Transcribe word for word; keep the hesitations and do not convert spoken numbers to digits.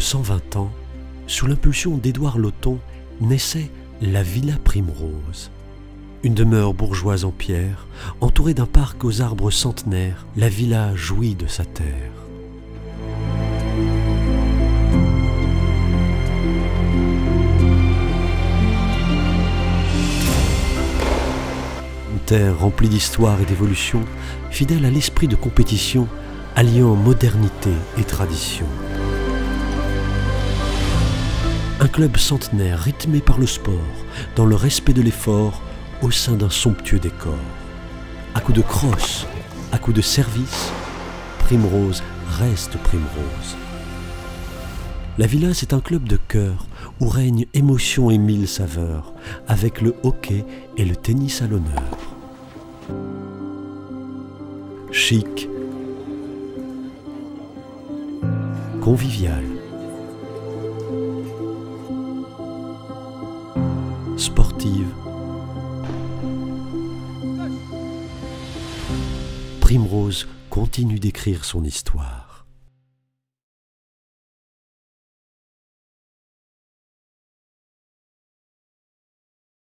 cent vingt ans, sous l'impulsion d'Édouard Loton, naissait la Villa Primrose. Une demeure bourgeoise en pierre, entourée d'un parc aux arbres centenaires, la villa jouit de sa terre. Une terre remplie d'histoire et d'évolution, fidèle à l'esprit de compétition, alliant modernité et tradition. Un club centenaire rythmé par le sport, dans le respect de l'effort, au sein d'un somptueux décor. À coups de crosse, à coups de service, Primrose reste Primrose. La Villa, c'est un club de cœur où règne émotion et mille saveurs, avec le hockey et le tennis à l'honneur. Chic, convivial, sportive, Primrose continue d'écrire son histoire.